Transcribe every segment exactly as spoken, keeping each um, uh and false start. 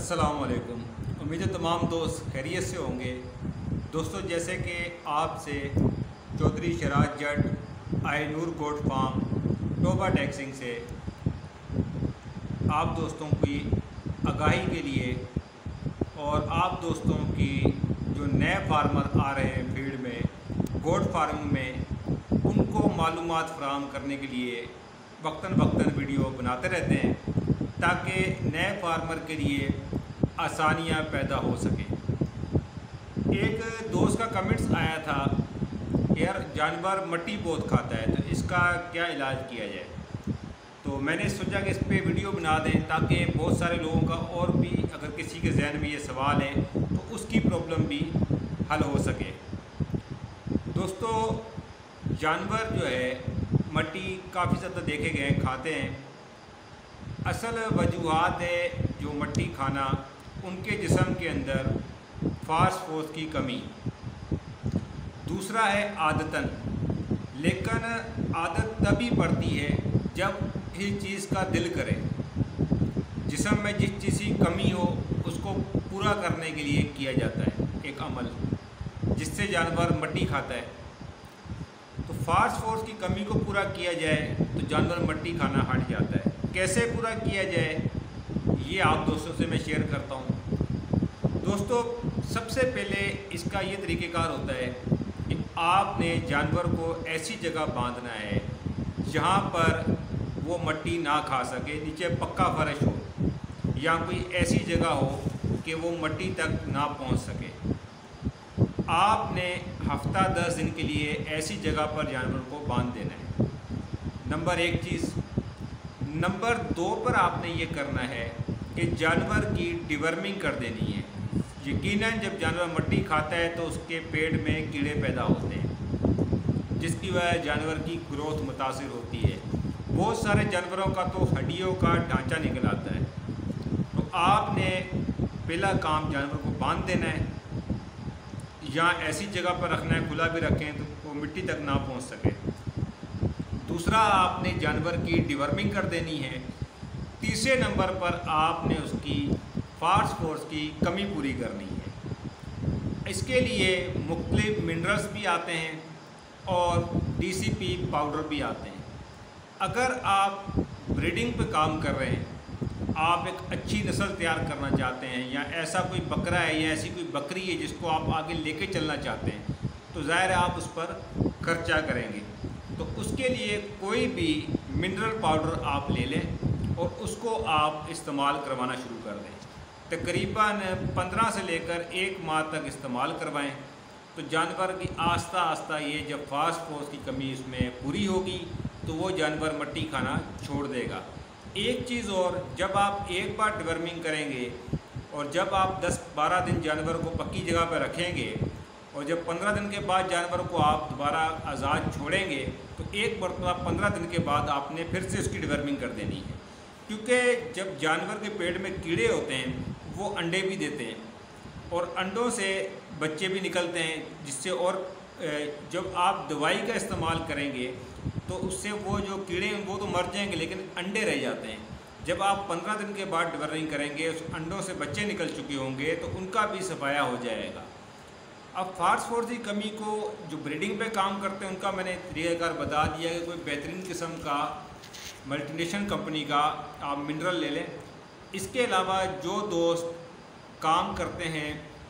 अस्सलाम वालेकुम। उम्मीद है तमाम दोस्त खैरियत से होंगे। दोस्तों, जैसे कि आपसे चौधरी शराज जट आई नूर गोट फार्म टोबा टैक्सिंग से आप दोस्तों की आगाही के लिए और आप दोस्तों की जो नए फार्मर आ रहे हैं फील्ड में गोट फार्मिंग में, उनको मालूमात फराहम करने के लिए वक्तन वक्तन वीडियो बनाते रहते हैं ताकि नए फार्मर के लिए आसानियां पैदा हो सकें। एक दोस्त का कमेंट्स आया था, यार जानवर मट्टी बहुत खाता है तो इसका क्या इलाज किया जाए। तो मैंने सोचा कि इस पे वीडियो बना दें ताकि बहुत सारे लोगों का और भी अगर किसी के जहन में ये सवाल है तो उसकी प्रॉब्लम भी हल हो सके। दोस्तों, जानवर जो है मट्टी काफ़ी ज़्यादा देखे गए खाते हैं। असल वजूहात है जो मट्टी खाना, उनके जिस्म के अंदर फास्फोरस की कमी। दूसरा है आदतन, लेकिन आदत तभी पड़ती है जब इस चीज़ का दिल करे। जिस्म में जिस चीज़ की कमी हो उसको पूरा करने के लिए किया जाता है एक अमल, जिससे जानवर मट्टी खाता है। तो फास्फोरस की कमी को पूरा किया जाए तो जानवर मट्टी खाना हट जाता है। कैसे पूरा किया जाए ये आप दोस्तों से मैं शेयर करता हूँ। दोस्तों, सबसे पहले इसका ये तरीक़ेकार होता है कि आपने जानवर को ऐसी जगह बांधना है जहाँ पर वो मट्टी ना खा सके, नीचे पक्का फर्श हो या कोई ऐसी जगह हो कि वो मट्टी तक ना पहुँच सके। आपने हफ्ता दस दिन के लिए ऐसी जगह पर जानवर को बांध देना है, नंबर एक चीज़। नंबर दो पर आपने ये करना है कि जानवर की डिवर्मिंग कर देनी है। यकीनन जब जानवर मट्टी खाता है तो उसके पेट में कीड़े पैदा होते हैं, जिसकी वजह जानवर की ग्रोथ मुतासिर होती है। बहुत सारे जानवरों का तो हड्डियों का ढांचा निकल आता है। तो आपने पहला काम जानवर को बांध देना है या ऐसी जगह पर रखना है, खुला भी रखें तो वो मिट्टी तक ना पहुंच सके। दूसरा, आपने जानवर की डिवर्मिंग कर देनी है। तीसरे नंबर पर आपने उसकी फास्फोरस की कमी पूरी करनी है। इसके लिए मुख्तलिफ मिनरल्स भी आते हैं और डीसीपी पाउडर भी आते हैं। अगर आप ब्रीडिंग पे काम कर रहे हैं, आप एक अच्छी नस्ल तैयार करना चाहते हैं या ऐसा कोई बकरा है या ऐसी कोई बकरी है जिसको आप आगे लेके चलना चाहते हैं, तो ज़ाहिर है आप उस पर खर्चा करेंगे। तो उसके लिए कोई भी मिनरल पाउडर आप ले लें और उसको आप इस्तेमाल करवाना शुरू कर दें। तकरीबन पंद्रह से लेकर एक माह तक इस्तेमाल करवाएं तो जानवर की आस्ता आस्ता ये जब फास्फोरस की कमी इसमें पूरी होगी तो वो जानवर मट्टी खाना छोड़ देगा। एक चीज़ और, जब आप एक बार डिवर्मिंग करेंगे और जब आप दस बारह दिन जानवर को पक्की जगह पर रखेंगे और जब पंद्रह दिन के बाद जानवर को आप दोबारा आज़ाद छोड़ेंगे तो एक मरतबा पंद्रह दिन के बाद आपने फिर से उसकी डिवर्मिंग कर देनी है। क्योंकि जब जानवर के पेट में कीड़े होते हैं वो अंडे भी देते हैं और अंडों से बच्चे भी निकलते हैं, जिससे और जब आप दवाई का इस्तेमाल करेंगे तो उससे वो जो कीड़े हैं वो तो मर जाएंगे लेकिन अंडे रह जाते हैं। जब आप पंद्रह दिन के बाद डिवर्मिंग करेंगे, उस अंडों से बच्चे निकल चुके होंगे तो उनका भी सफाया हो जाएगा। अब फास्फोरस की कमी को जो ब्रीडिंग पे काम करते हैं उनका मैंने तरीक़ाकार बता दिया कि कोई बेहतरीन किस्म का मल्टीनेशनल कंपनी का आप मिनरल ले लें। इसके अलावा जो दोस्त काम करते हैं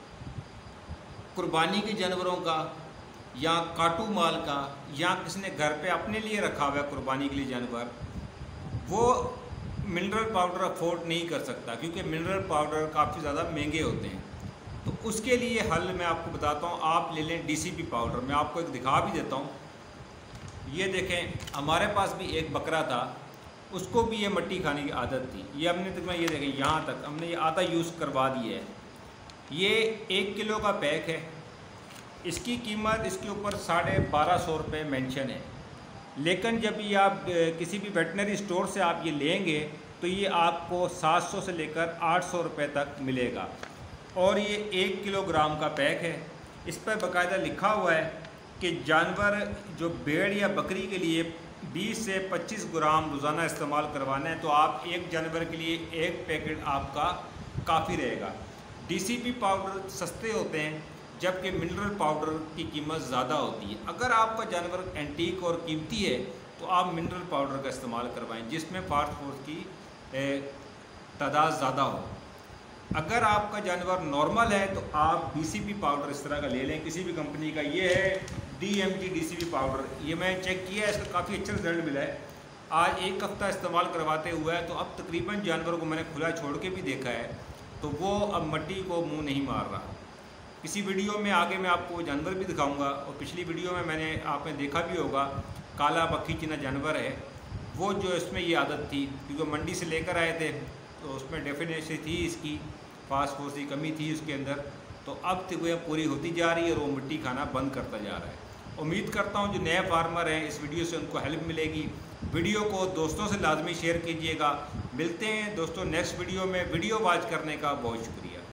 कुर्बानी के जानवरों का या काटू माल का या किसी ने घर पे अपने लिए रखा हुआ है कुर्बानी के लिए जानवर, वो मिनरल पाउडर अफोर्ड नहीं कर सकता क्योंकि मिनरल पाउडर काफ़ी ज़्यादा महंगे होते हैं। तो उसके लिए हल मैं आपको बताता हूँ, आप ले लें डीसीपी पाउडर। मैं आपको एक दिखा भी देता हूँ। ये देखें, हमारे पास भी एक बकरा था, उसको भी ये मट्टी खाने की आदत थी। ये हमने तकरीबन ये देखें यहाँ तक हमने ये आधा यूज़ करवा दिया है। ये एक किलो का पैक है। इसकी कीमत इसके ऊपर साढ़े बारह सौ रुपये मेंशन है, लेकिन जब ये आप किसी भी वेटनरी स्टोर से आप ये लेंगे तो ये आपको सात सौ से लेकर आठ सौ रुपये तक मिलेगा और ये एक किलोग्राम का पैक है। इस पर बाकायदा लिखा हुआ है कि जानवर जो भेड़ या बकरी के लिए बीस से पच्चीस ग्राम रोज़ाना इस्तेमाल करवाना है तो आप एक जानवर के लिए एक पैकेट आपका काफ़ी रहेगा। डीसीपी पाउडर सस्ते होते हैं जबकि मिनरल पाउडर की कीमत ज़्यादा होती है। अगर आपका जानवर एंटीक और कीमती है तो आप मिनरल पाउडर का इस्तेमाल करवाएं जिसमें फास्फोरस की तादाद ज़्यादा हो। अगर आपका जानवर नॉर्मल है तो आप डीसीपी पाउडर इस तरह का ले लें, किसी भी कंपनी का। ये है डीएमजी डीसीपी पाउडर, ये मैं चेक किया है, इसका काफ़ी अच्छा रिजल्ट मिला है। आज एक हफ़्ता इस्तेमाल करवाते हुआ है तो अब तकरीबन जानवर को मैंने खुला छोड़ के भी देखा है तो वो अब मट्टी को मुंह नहीं मार रहा। किसी वीडियो में आगे मैं आपको जानवर भी दिखाऊंगा, और पिछली वीडियो में मैंने आपने देखा भी होगा काला पक्षी चिन्ह जानवर है, वो जो इसमें ये आदत थी क्योंकि मंडी से लेकर आए थे तो उसमें डेफिनेटली थी इसकी फास्फोरस की कमी थी उसके अंदर, तो अब तक वह पूरी होती जा रही है और वो मिट्टी खाना बंद करता जा रहा है। उम्मीद करता हूँ जो नए फार्मर हैं इस वीडियो से उनको हेल्प मिलेगी। वीडियो को दोस्तों से लाजमी शेयर कीजिएगा। मिलते हैं दोस्तों नेक्स्ट वीडियो में। वीडियो वॉच करने का बहुत शुक्रिया।